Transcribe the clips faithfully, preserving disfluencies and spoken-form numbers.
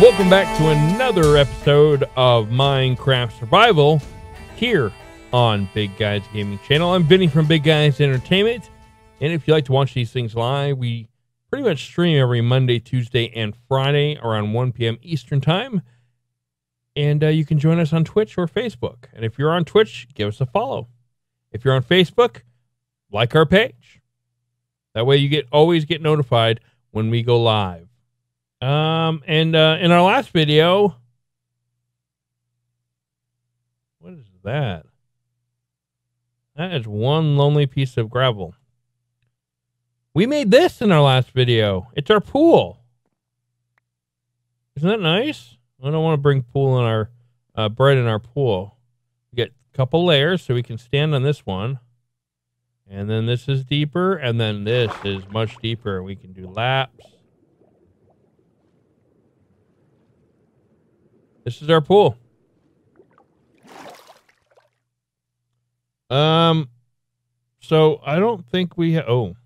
Welcome back to another episode of Minecraft Survival here on Big Guys Gaming Channel. I'm Vinny from Big Guys Entertainment, and if you like to watch these things live, we pretty much stream every Monday, Tuesday, and Friday around one p m Eastern Time, and uh, you can join us on Twitch or Facebook. And if you're on Twitch, give us a follow. If you're on Facebook, like our page. That way you get always get notified when we go live. Um, and, uh, in our last video, what is that? That is one lonely piece of gravel. We made this in our last video. It's our pool. Isn't that nice? I don't want to bring pool in our, uh, bread in our pool. We get a couple layers so we can stand on this one. And then this is deeper. And then this is much deeper. We can do laps. This is our pool. Um, so I don't think we have, oh.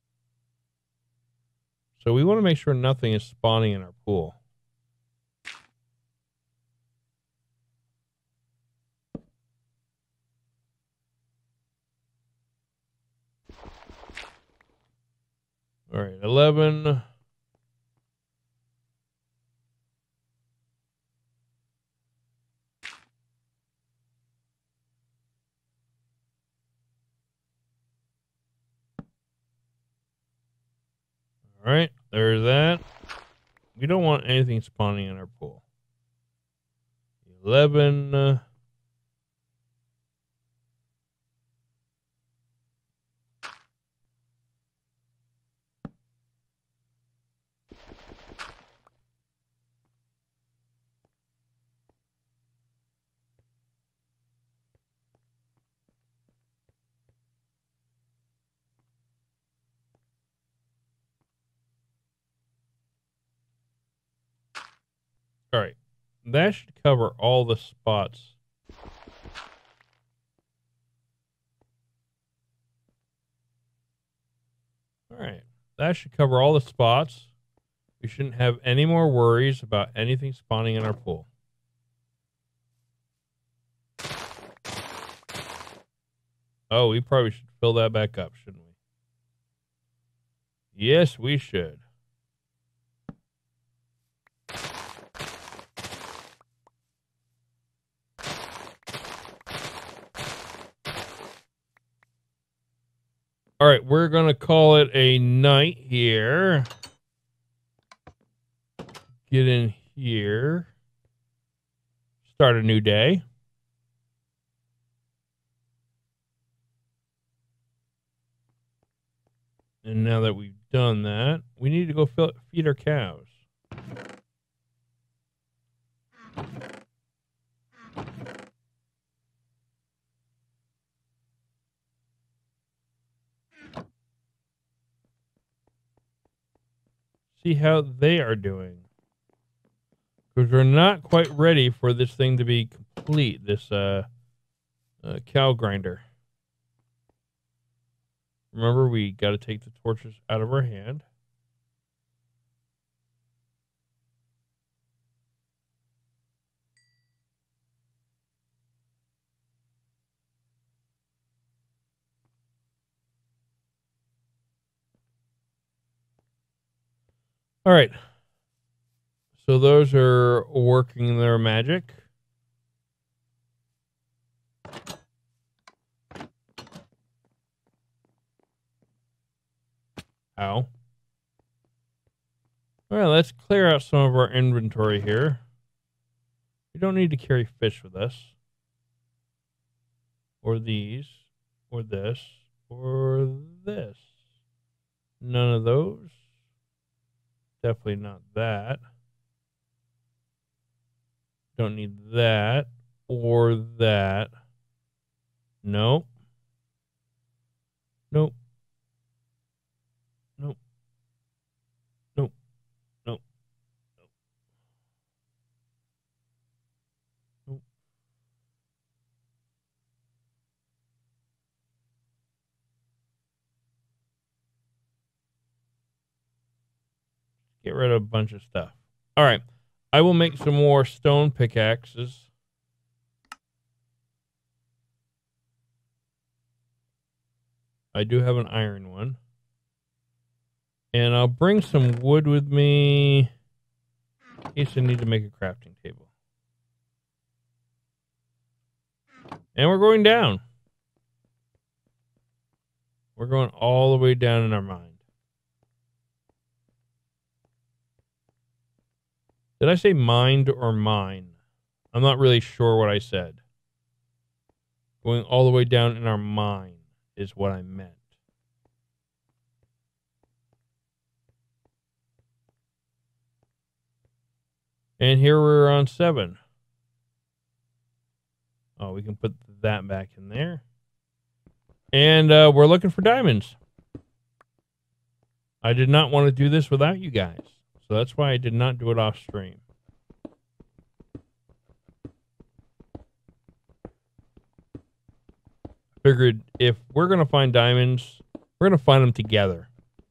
So we want to make sure nothing is spawning in our pool. All right, eleven. All right, there's that. We don't want anything spawning in our pool. eleven. Uh, all right, that should cover all the spots. All right, that should cover all the spots. We shouldn't have any more worries about anything spawning in our pool. Oh, we probably should fill that back up, shouldn't we? Yes, we should. All right, we're going to call it a night here. Get in here. Start a new day. And now that we've done that, we need to go fill, feed our cows. See how they are doing. Because we're not quite ready for this thing to be complete, this uh, uh, cow grinder. Remember, we got to take the torches out of our hand. All right. So those are working their magic. Ow. All right, let's clear out some of our inventory here. We don't need to carry fish with us. Or these. Or this. Or this. None of those. Definitely not that. Don't need that. Or that. Nope. Nope. Nope. Nope. Nope. Nope. Get rid of a bunch of stuff. All right. I will make some more stone pickaxes. I do have an iron one. And I'll bring some wood with me in case I need to make a crafting table. And we're going down. We're going all the way down in our mind. Did I say mind or mine? I'm not really sure what I said. Going all the way down in our mind is what I meant. And here we're on seven. Oh, we can put that back in there. And uh, we're looking for diamonds. I did not want to do this without you guys. So that's why I did not do it off stream. Figured if we're going to find diamonds, we're going to find them together.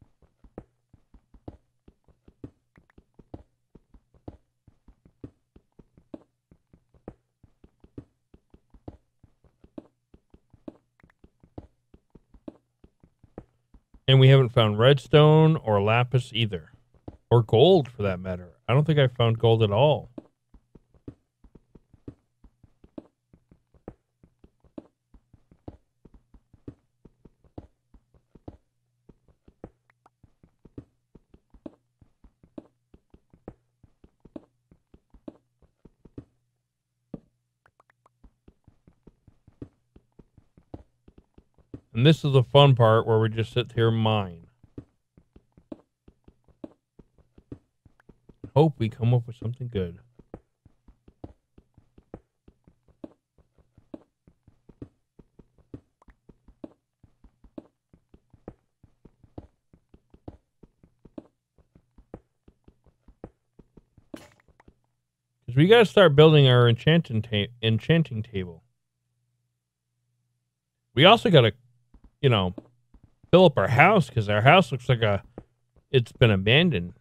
And we haven't found redstone or lapis either. Or gold, for that matter. I don't think I found gold at all. And this is the fun part where we just sit here and mine. Hope we come up with something good. Because we got to start building our enchanting, ta enchanting table. We also got to, you know, fill up our house because our house looks like a, it's been abandoned.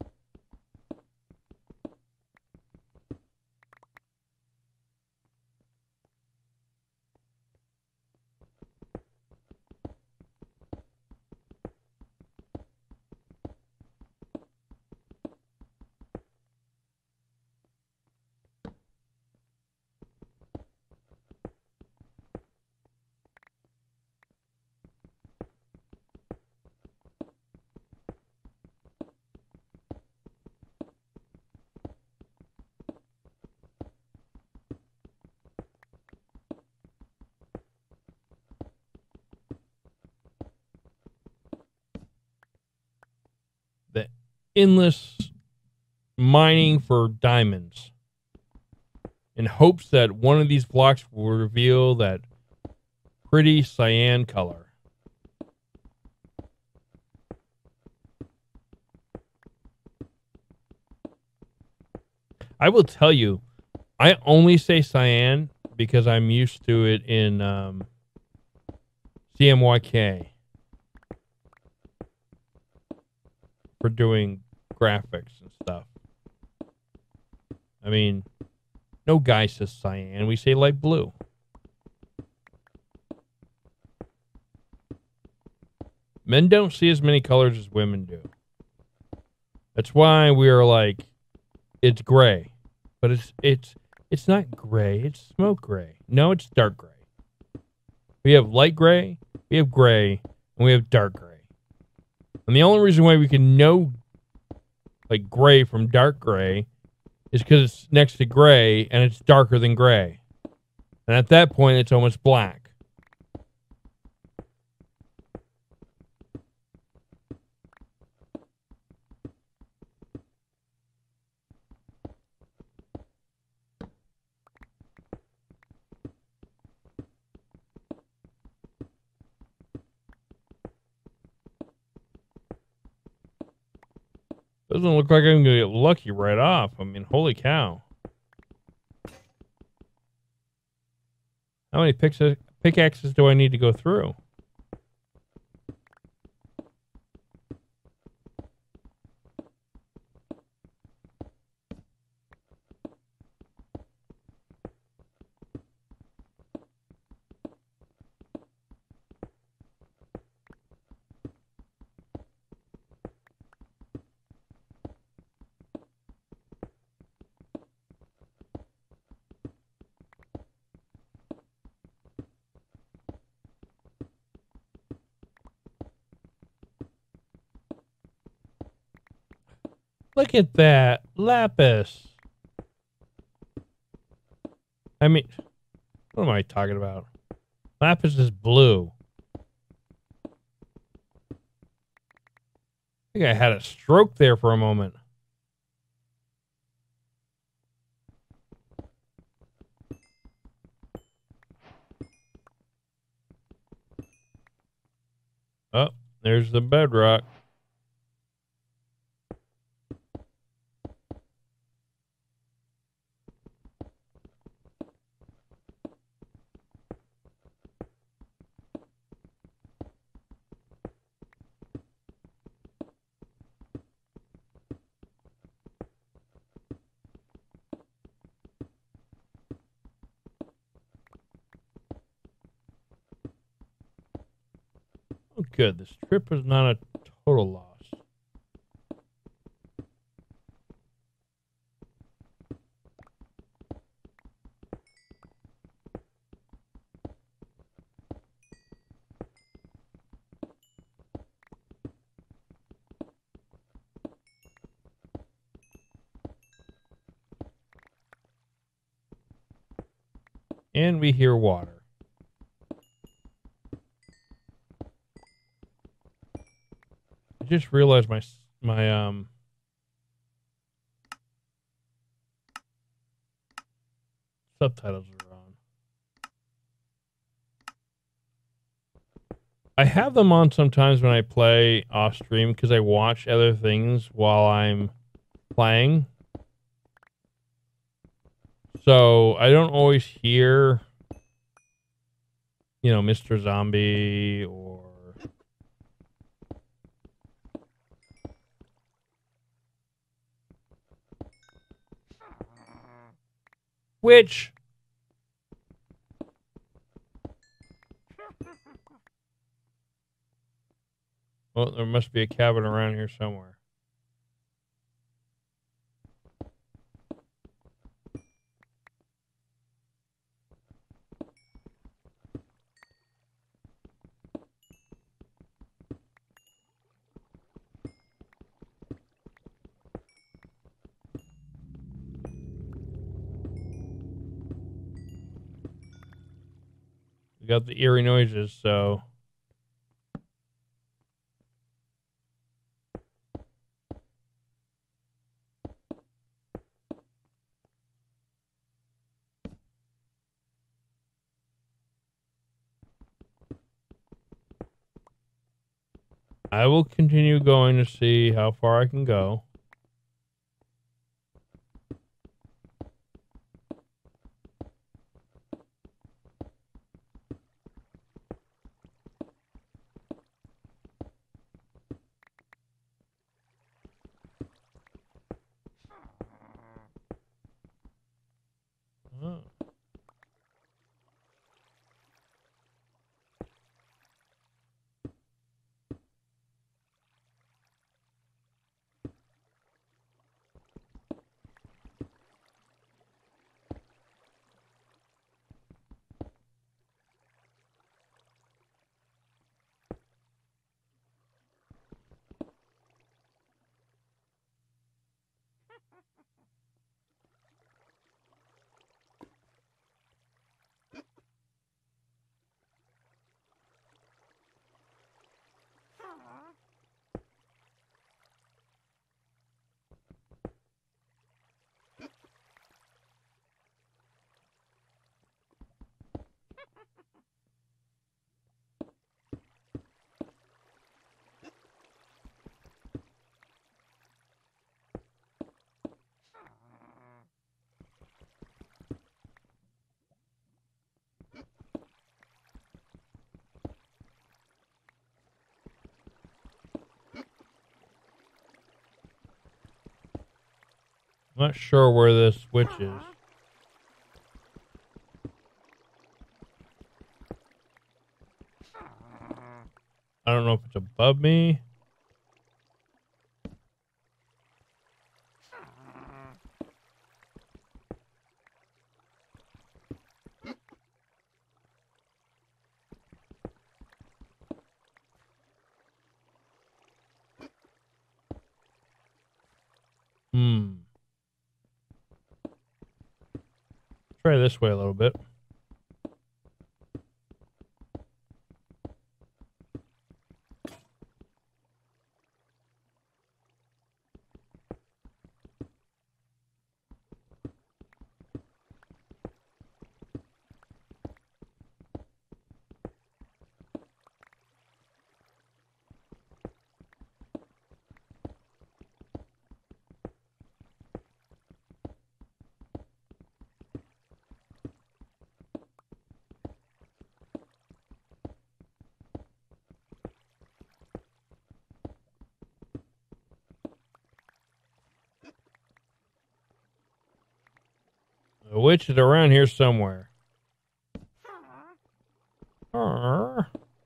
The endless mining for diamonds in hopes that one of these blocks will reveal that pretty cyan color. I will tell you, I only say cyan because I'm used to it in um, C M Y K. For doing graphics and stuff. I mean, no guy says cyan. We say light blue. Men don't see as many colors as women do. That's why we are like, it's gray. But it's it's it's not gray. It's smoke gray. No, it's dark gray. We have light gray, we have gray, and we have dark gray. And the only reason why we can know like gray from dark gray is because it's next to gray and it's darker than gray. And at that point, it's almost black. Doesn't look like I'm going to get lucky right off. I mean, holy cow. How many picks pickaxes do I need to go through? Look at that. Lapis. I mean, what am I talking about? Lapis is blue. I think I had a stroke there for a moment. Oh, there's the bedrock. Oh, good. This trip was not a total loss. And we hear water. I just realized my my um subtitles are on. I have them on sometimes when I play off stream because I watch other things while I'm playing. So I don't always hear, you know, Mister Zombie or which well, there must be a cabin around here somewhere. We got the eerie noises, so I will continue going to see how far I can go. Oh. I'm not sure where this switch is. I don't know if it's above me. Try this way a little bit. The witch is around here somewhere. Arr.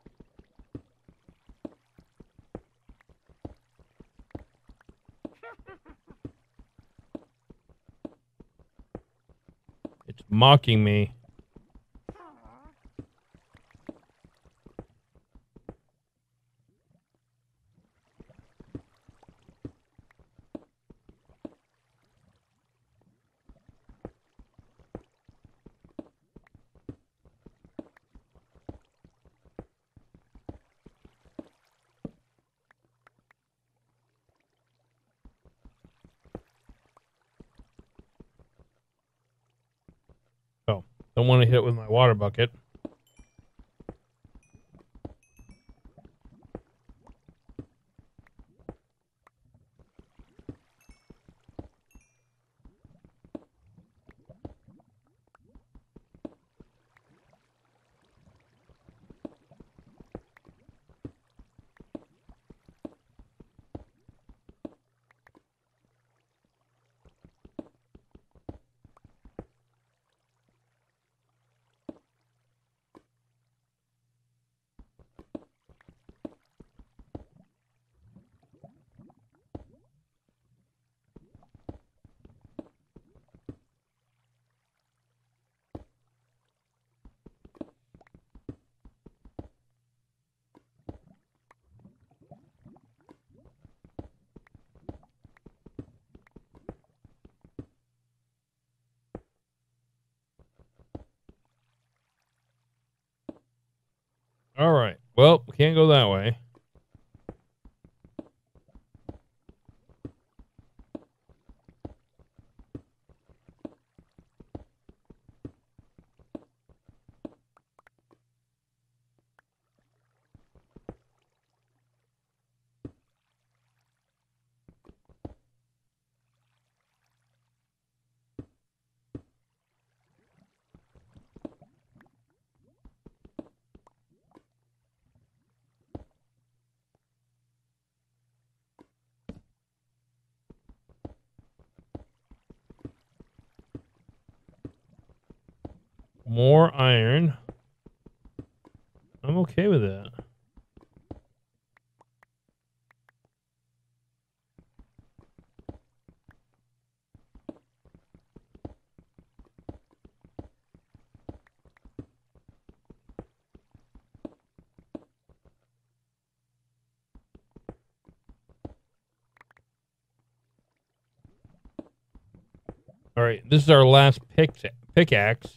It's mocking me. Oh, don't want to hit it with my water bucket. All right. Well, we can't go that way. More iron. I'm okay with that. All right, this is our last pick pickaxe.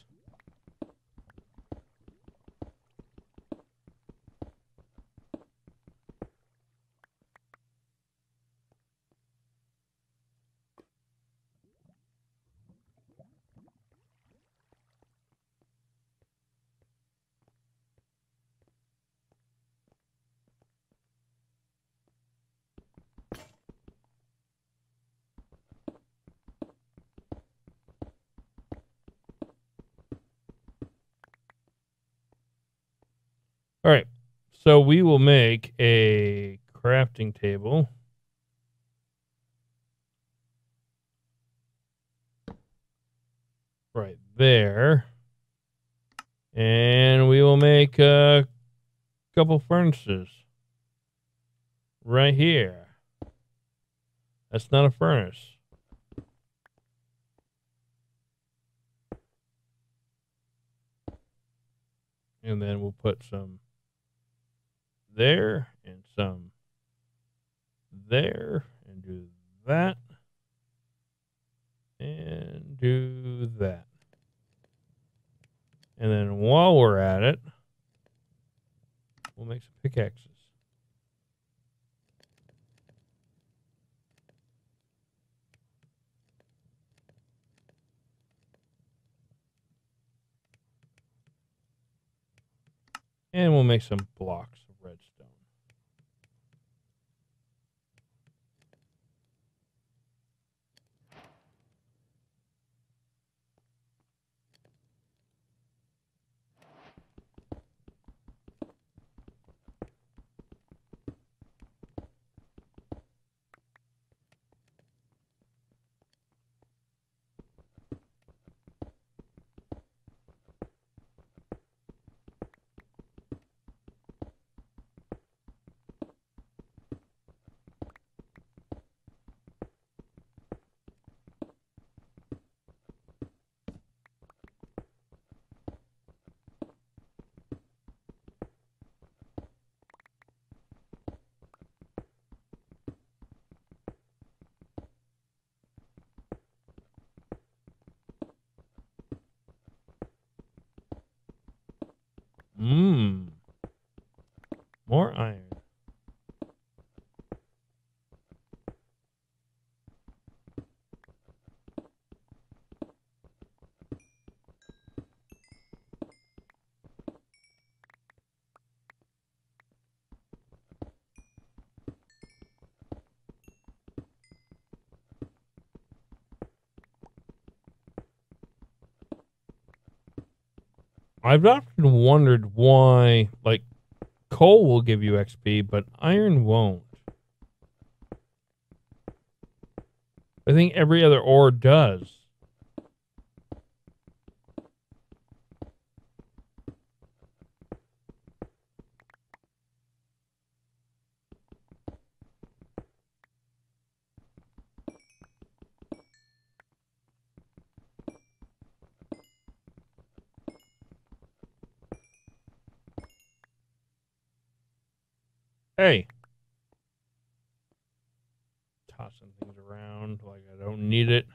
All right, so we will make a crafting table. Right there. And we will make a couple furnaces. Right here. That's not a furnace. And then we'll put some there and some there and do that and do that. And then while we're at it, we'll make some pickaxes. And we'll make some blocks of redstone. Mmm. More iron. I've often wondered why, like, coal will give you X P, but iron won't. I think every other ore does. Hey. Tossing things around like I don't need it.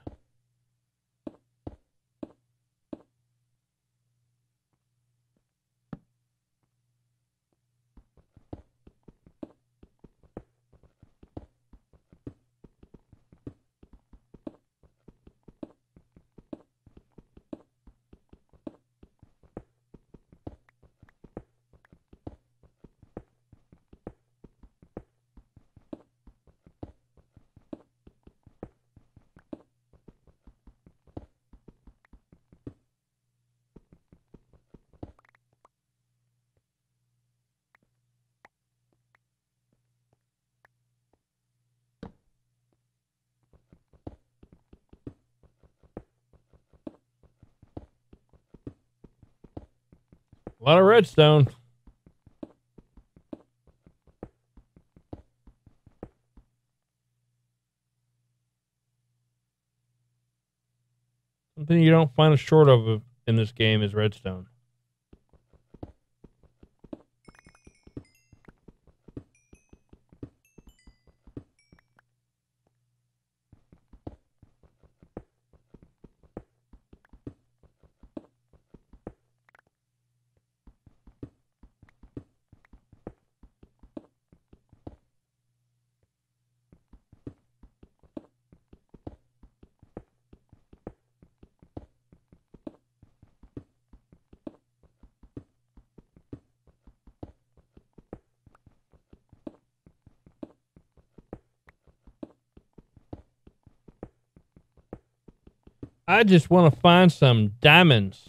A lot of redstone. Something you don't find a short of in this game is redstone. I just want to find some diamonds.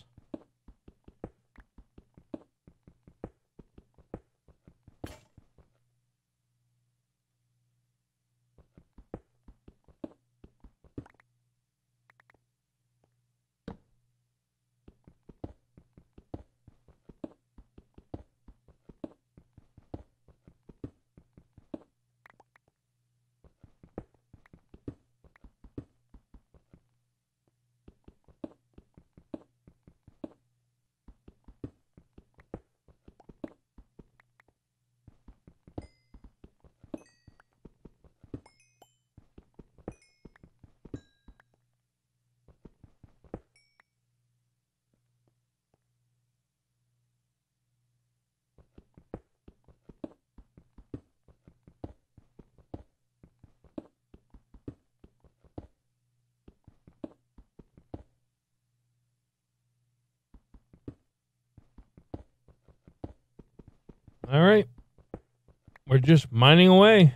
All right. We're just mining away.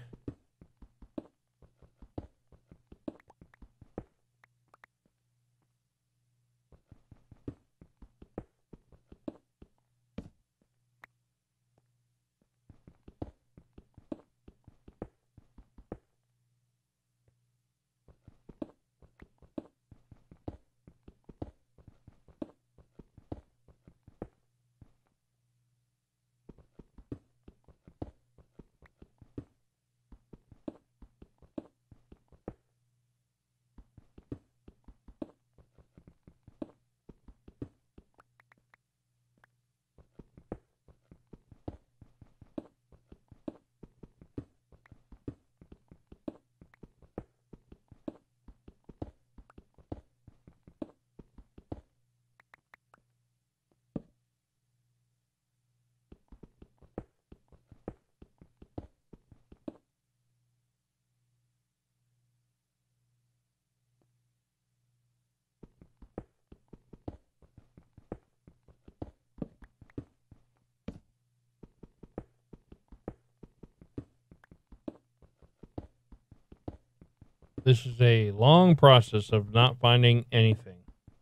This is a long process of not finding anything.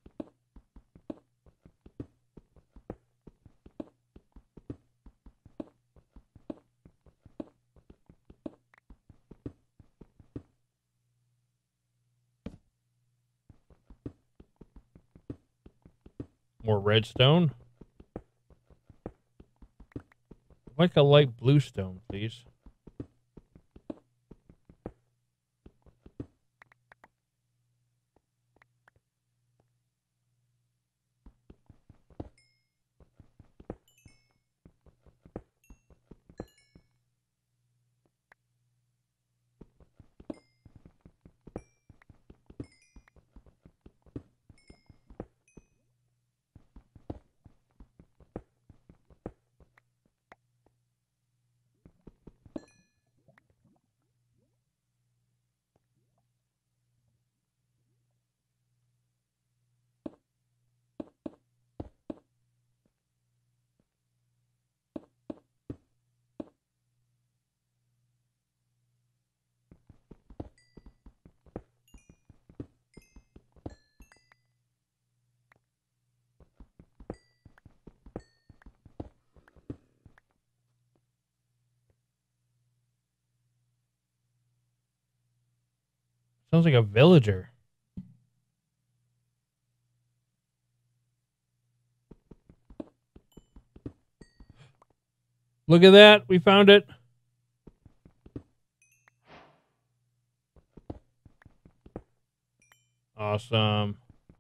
More redstone. Like a light blue stone, please. Sounds like a villager. Look at that. We found it. Awesome.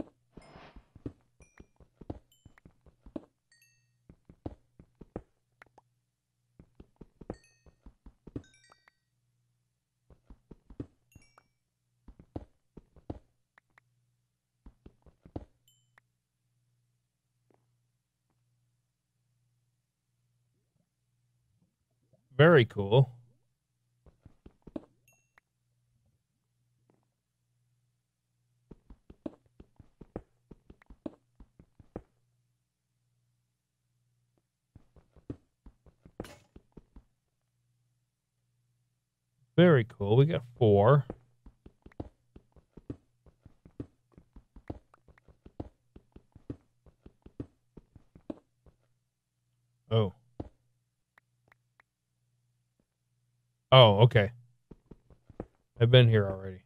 Very cool. Very cool. We got four. Oh. Oh, okay. I've been here already.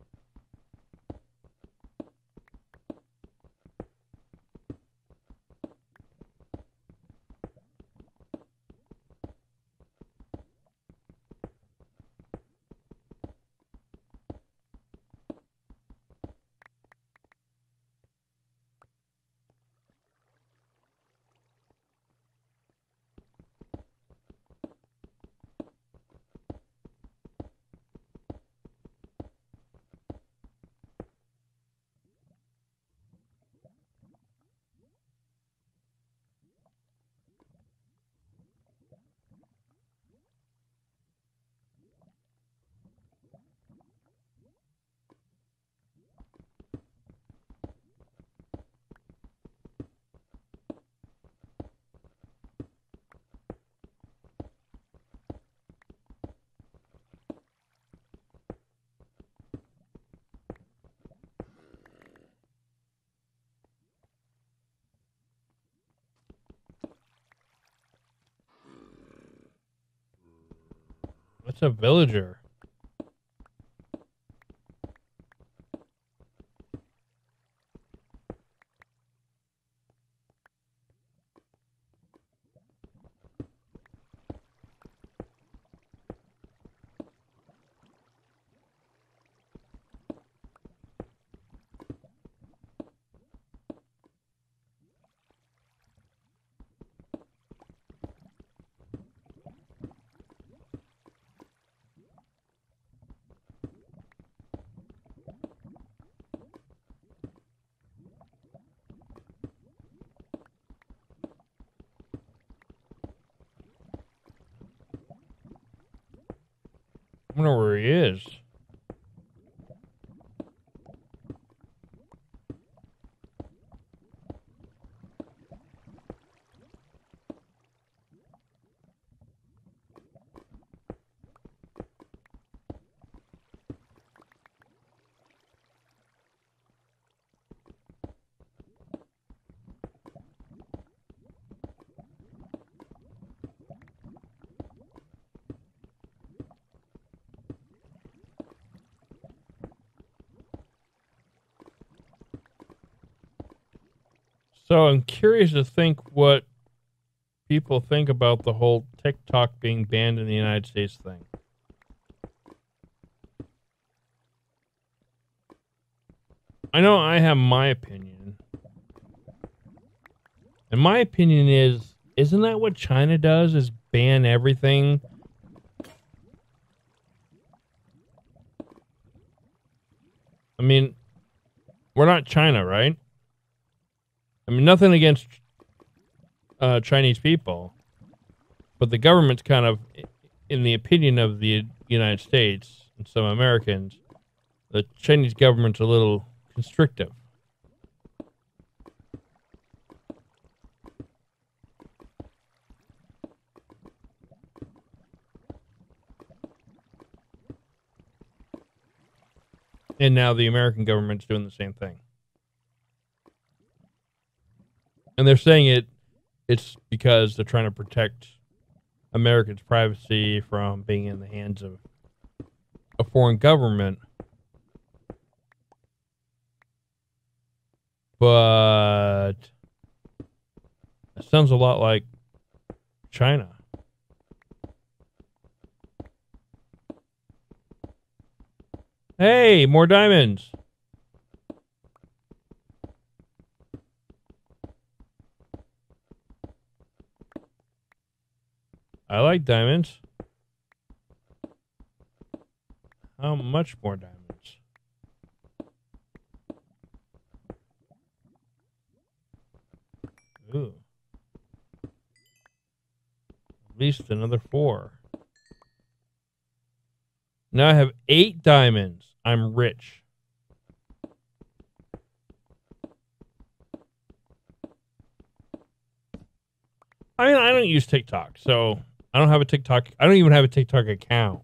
What's a villager? I wonder where he is. So I'm curious to think what people think about the whole TikTok being banned in the United States thing. I know I have my opinion. And my opinion is, isn't that what China does, is ban everything? I mean, we're not China, right? I mean, nothing against uh, Chinese people, but the government's kind of, in the opinion of the United States and some Americans, the Chinese government's a little constrictive. And now the American government's doing the same thing. And they're saying it, it's because they're trying to protect Americans' privacy from being in the hands of a foreign government. But it sounds a lot like China. Hey, more diamonds. I like diamonds. How much more diamonds? Ooh. At least another four. Now I have eight diamonds. I'm rich. I mean, I don't use TikTok, so I don't have a TikTok. I don't even have a TikTok account.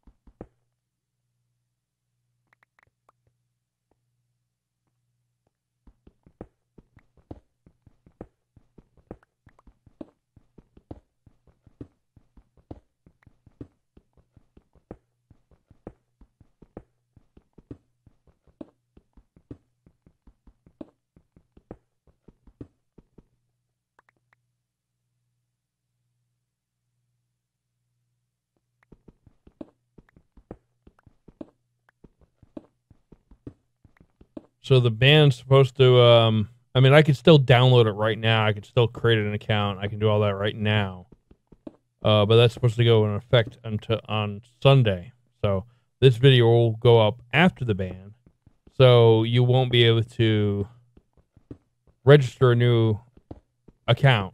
So the band's supposed to, um, I mean, I could still download it right now. I could still create an account. I can do all that right now. Uh, but that's supposed to go in effect until on Sunday. So this video will go up after the ban. So you won't be able to register a new account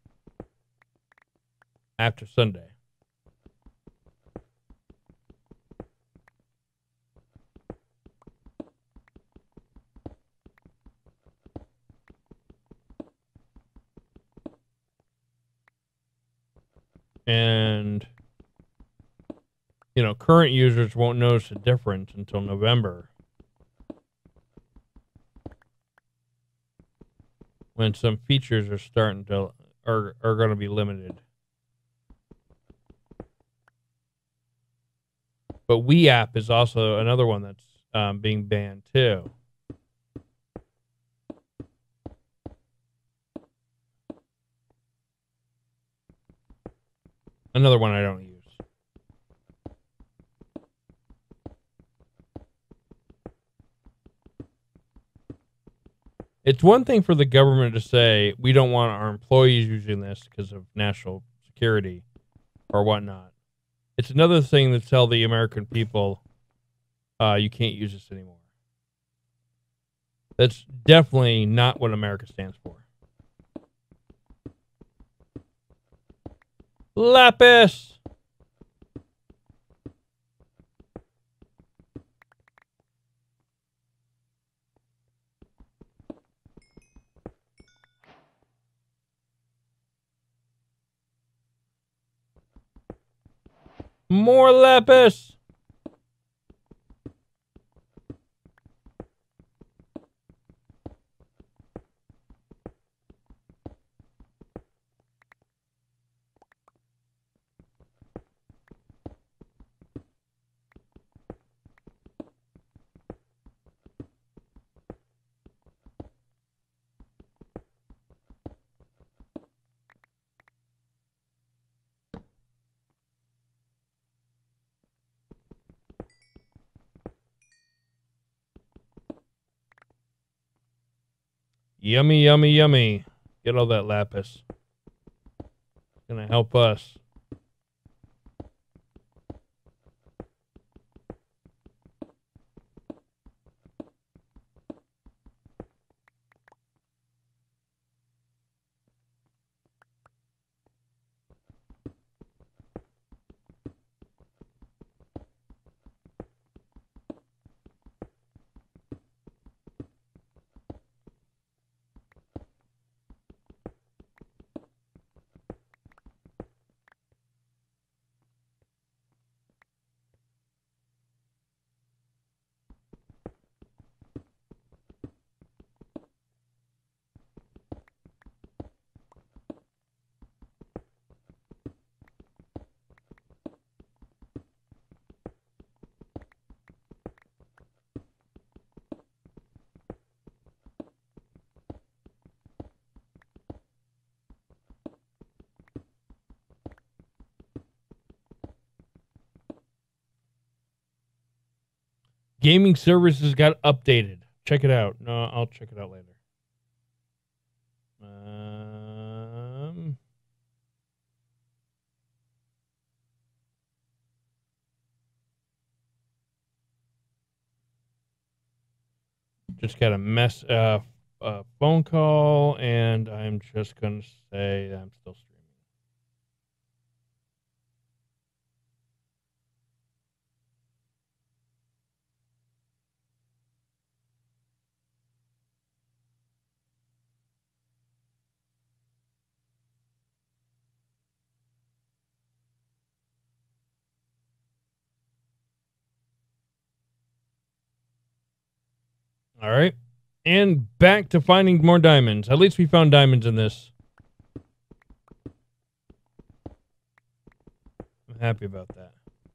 after Sunday. And, you know, current users won't notice a difference until November, when some features are starting to, are, are going to be limited. But We App is also another one that's um, being banned too. Another one I don't use. It's one thing for the government to say, we don't want our employees using this because of national security or whatnot. It's another thing to tell the American people, uh, you can't use this anymore. That's definitely not what America stands for. Lapis! More lapis! Yummy, yummy, yummy. Get all that lapis. It's gonna help us. Gaming services got updated. Check it out. No, I'll check it out later. Um, just got a mess, uh, a phone call, and I'm just gonna say I'm still streaming. All right. And back to finding more diamonds. At least we found diamonds in this. I'm happy about that.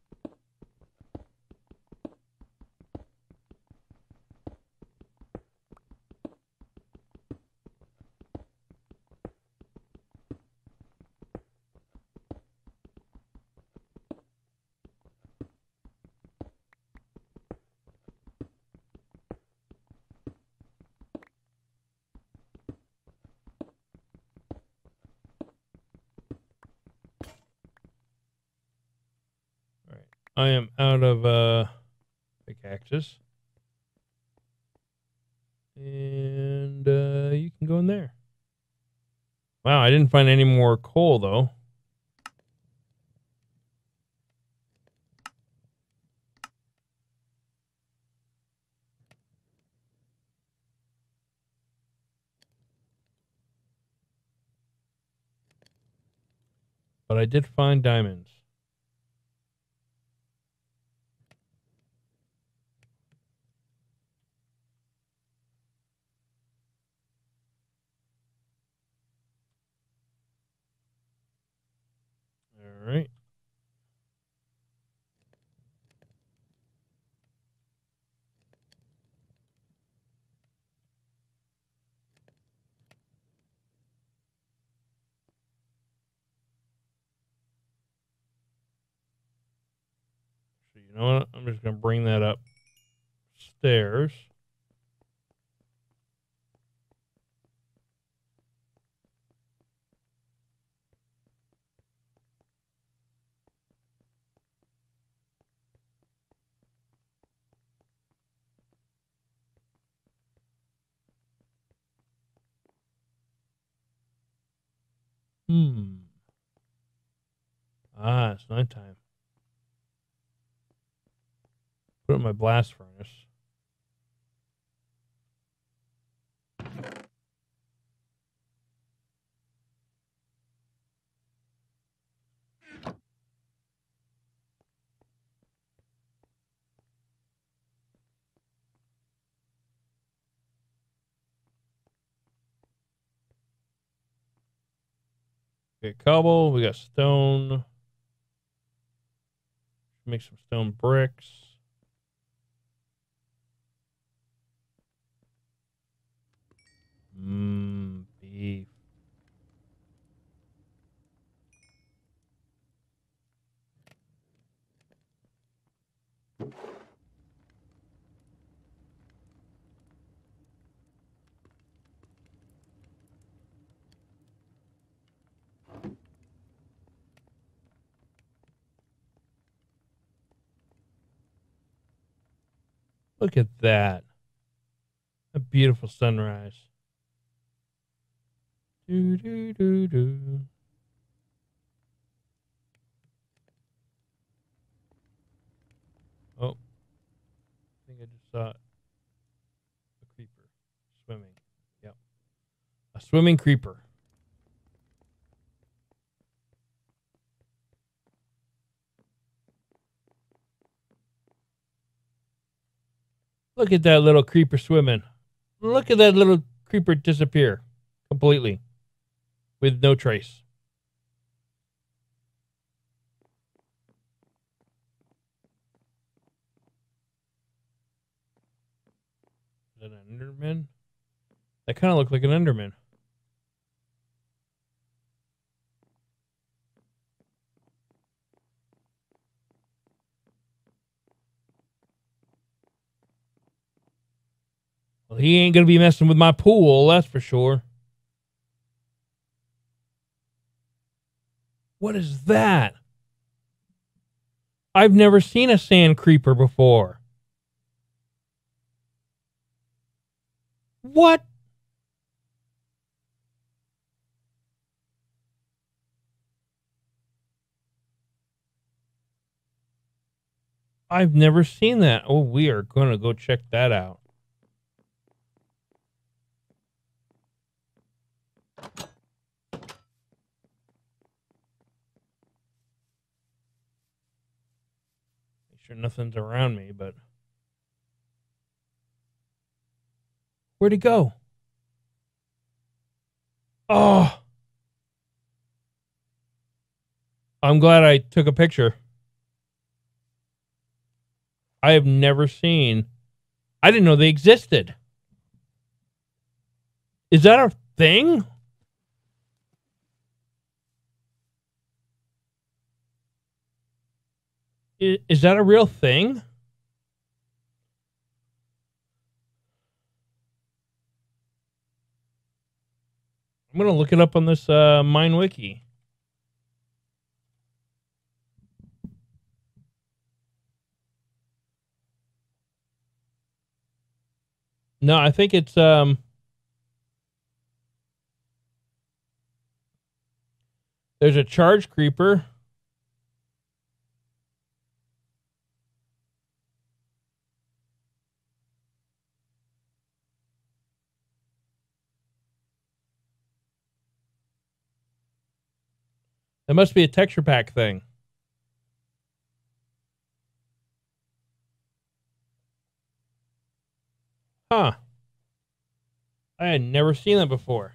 All right. I am out of uh, pickaxes. And uh, you can go in there. Wow, I didn't find any more coal, though. But I did find diamonds. All right. You know what? I'm just going to bring that up stairs. Hmm. Ah, it's nighttime. Put it in my blast furnace. We got cobble. We got stone. Make some stone bricks. Mmm, beef. Look at that. A beautiful sunrise. Do, do, do, do. Oh. I think I just saw a creeper swimming. Yep. A swimming creeper. Look at that little creeper swimming. Look at that little creeper disappear completely with no trace. Is that an Enderman? That kind of looked like an Enderman. Well, he ain't going to be messing with my pool, that's for sure. What is that? I've never seen a sand creeper before. What? I've never seen that. Oh, we are going to go check that out. Make sure nothing's around me, but... Where'd he go? Oh! I'm glad I took a picture. I have never seen... I didn't know they existed. Is that a thing? Is, is that a real thing? I'm going to look it up on this uh, Mine Wiki. No, I think it's... um. There's a charge creeper. That must be a texture pack thing. Huh. I had never seen that before.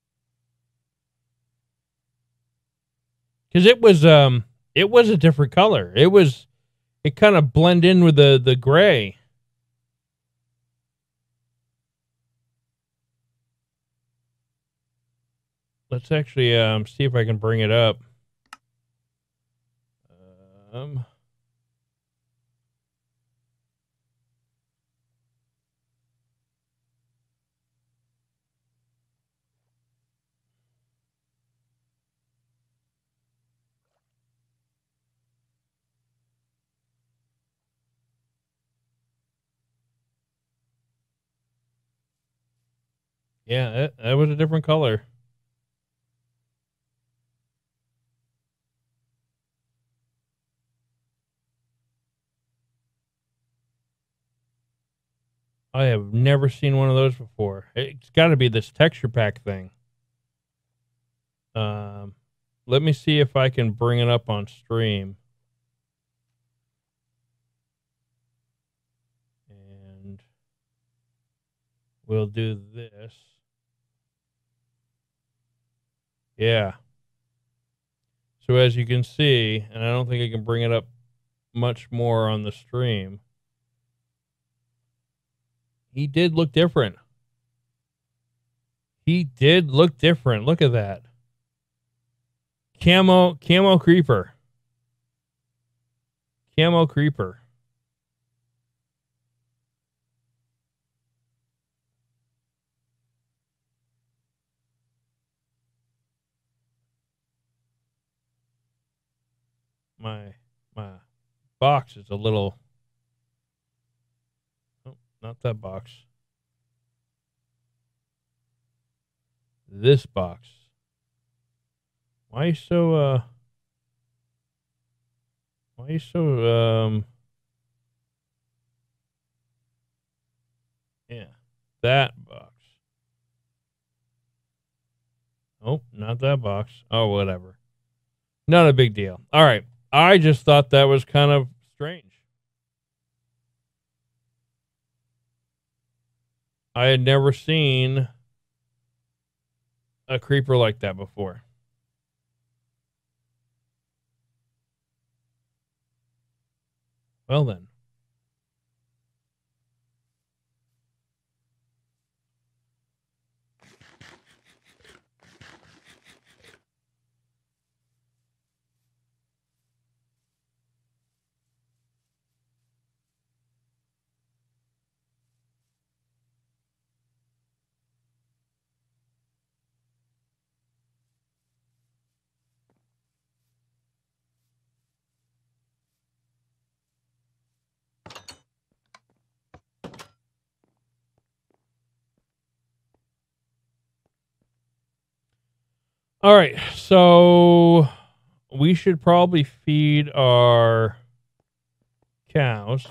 Because it was um it was a different color. It was it kind of blended in with the, the gray. Let's actually um see if I can bring it up. Um Yeah, that, that was a different color. I have never seen one of those before. It's got to be this texture pack thing. Um, let me see if I can bring it up on stream. And we'll do this. Yeah. So as you can see, and I don't think I can bring it up much more on the stream, he did look different. He did look different. Look at that. Camo, camo creeper. Camo creeper. My my box is a little. Oh, not that box. This box. Why are you so uh? Why are you so um? Yeah, that box. Oh, not that box. Oh, whatever. Not a big deal. All right. I just thought that was kind of strange. I had never seen a creeper like that before. Well, then. All right. So we should probably feed our cows.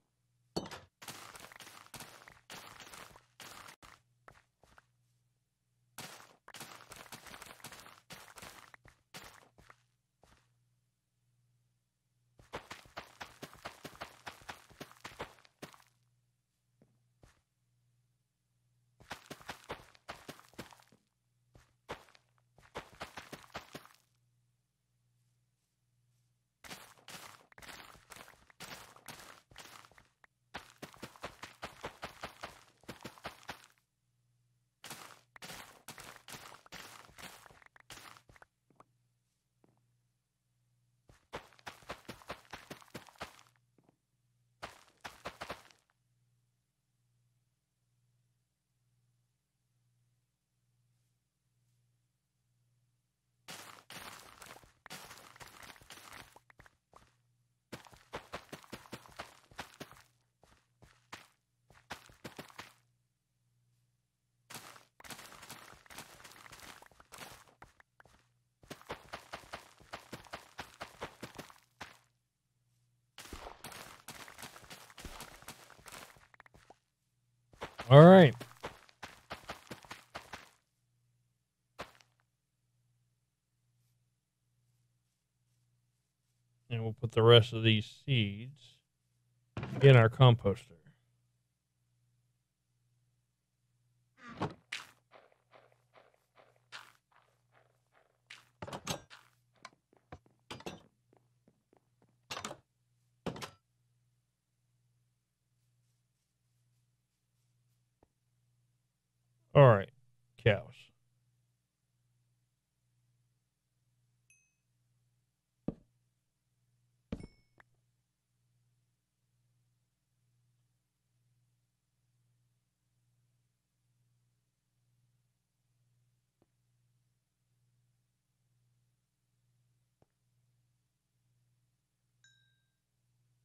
All right. And we'll put the rest of these seeds in our composter. All right. Cows.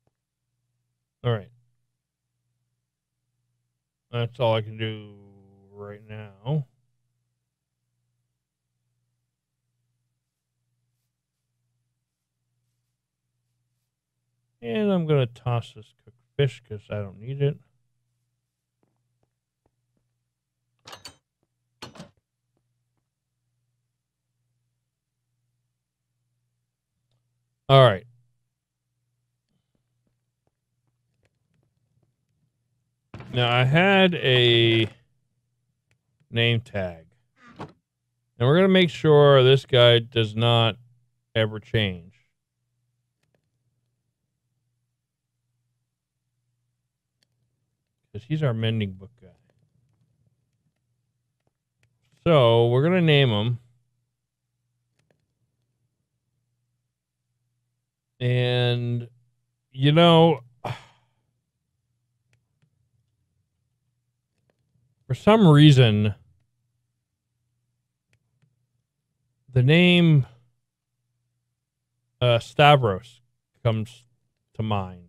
All right. That's all I can do right now. And I'm going to toss this cooked fish because I don't need it. All right. Now, I had a name tag. And we're going to make sure this guy does not ever change. Because he's our mending book guy. So, we're going to name him. And, you know, for some reason, the name uh, Stavros comes to mind.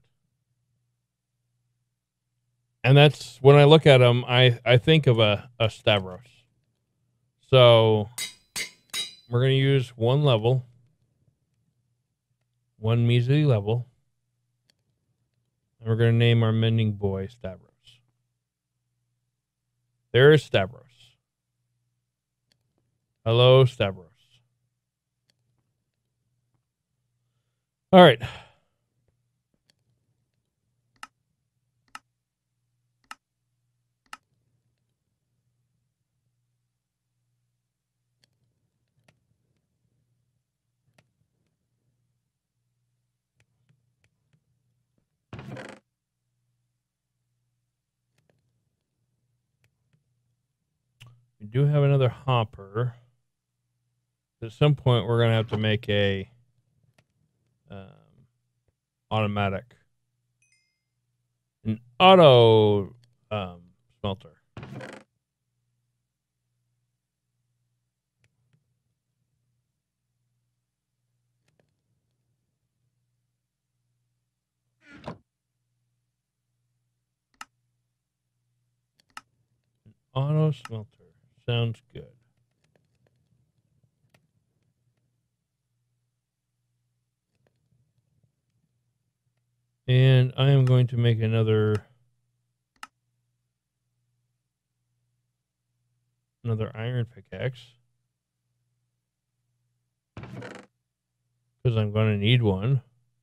And that's, when I look at him, I, I think of a, a Stavros. So, we're going to use one level. One measly level. And we're going to name our mending boy Stavros. There's Stavros. Hello, Stavros. All right. We do have another hopper. At some point, we're going to have to make a um, automatic, an auto um, smelter. An auto smelter. Sounds good. And I am going to make another another iron pickaxe because I'm going to need one.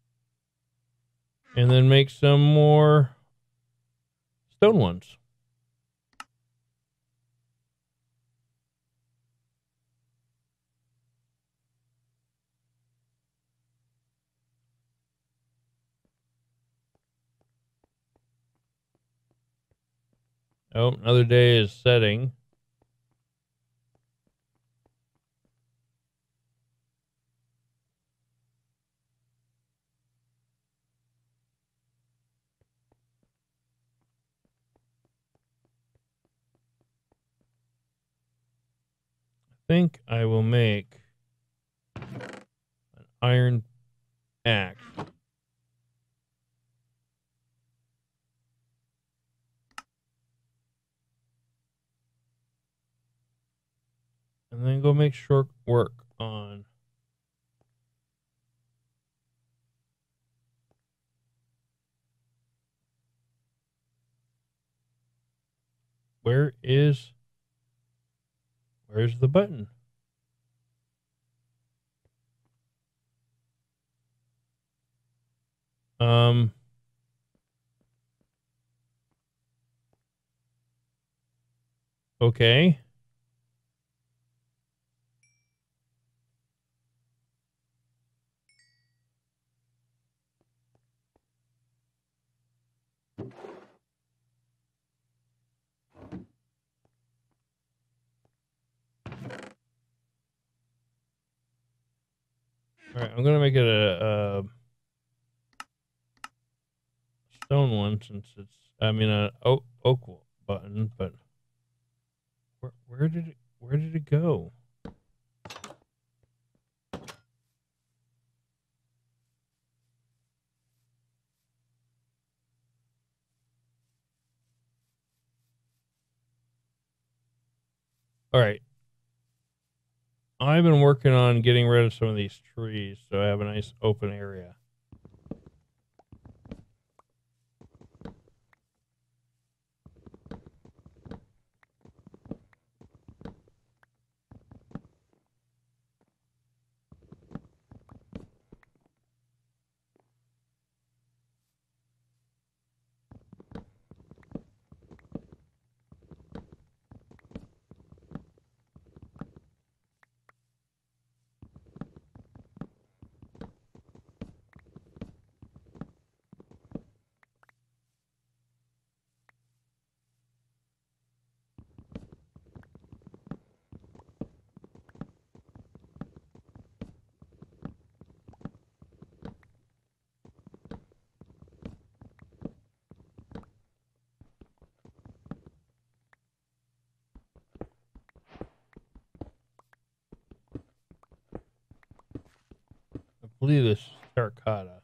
And then make some more stone ones. Oh, another day is setting. I think I will make an iron axe. And then go make short work on where is where's the button? Um okay. All right, I'm gonna make it a, a stone one since it's I mean a oak, oak button, but where where did it where did it go? All right. I've been working on getting rid of some of these trees so I have a nice open area. I believe this is terracotta.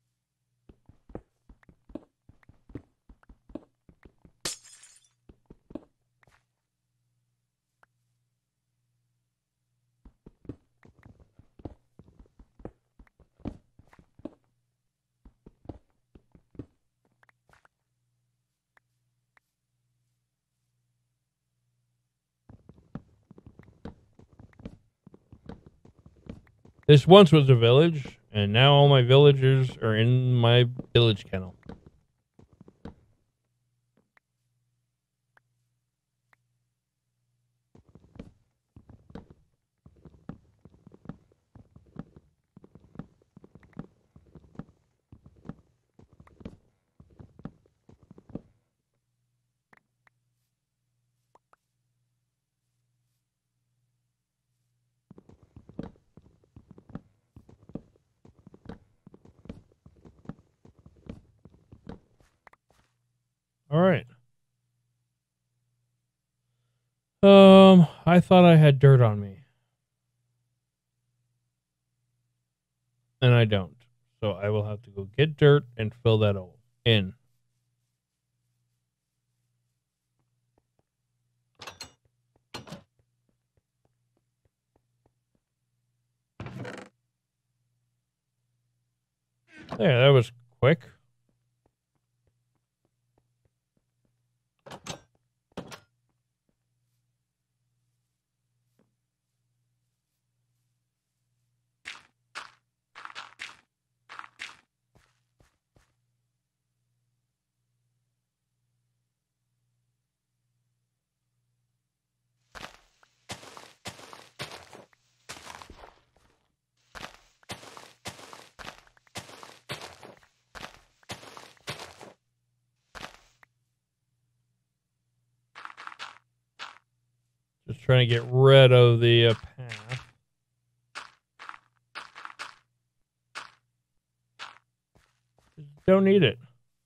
This once was a village, and now all my villagers are in my village kennel. All right. Um, I thought I had dirt on me. And I don't. So I will have to go get dirt and fill that hole in. There, that was quick. Just trying to get rid of the uh, path. Just don't need it.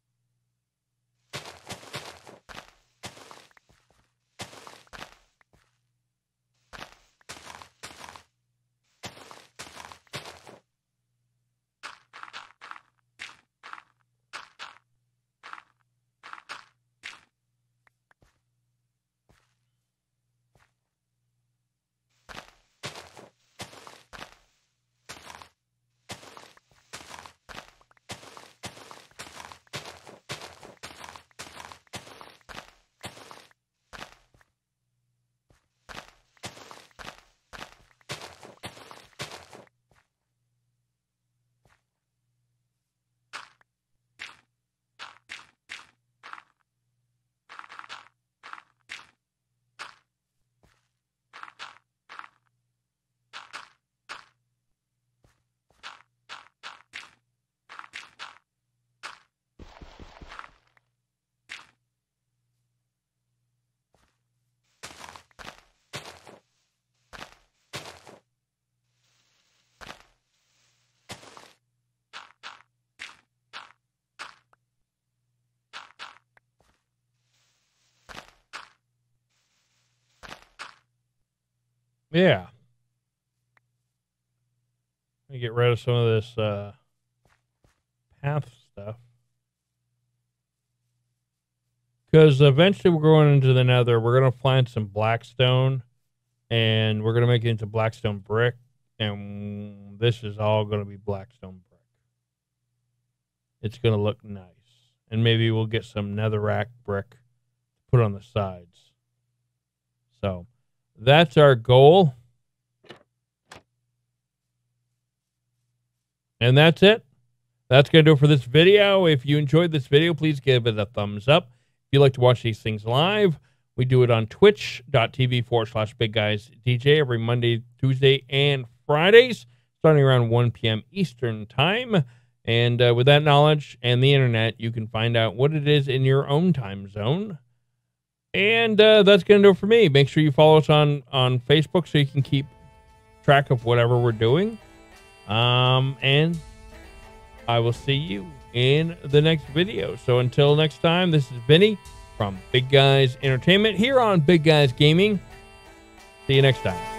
Yeah. Let me get rid of some of this uh, path stuff. Because eventually we're going into the nether. We're going to find some blackstone. and we're going to make it into Blackstone brick, and this is all going to be Blackstone brick. It's going to look nice, and maybe we'll get some netherrack brick to put on the sides. So that's our goal. And that's it. That's going to do it for this video. If you enjoyed this video, please give it a thumbs up. If you'd like to watch these things live, we do it on twitch.tv forward slash big guys DJ every Monday, Tuesday, and Fridays, starting around one p m Eastern time. And uh, with that knowledge and the internet, you can find out what it is in your own time zone. And uh, that's going to do it for me. Make sure you follow us on, on Facebook so you can keep track of whatever we're doing. Um, and I will see you in the next video. So until next time, this is Vinny from Big Guys Entertainment here on Big Guys Gaming. See you next time.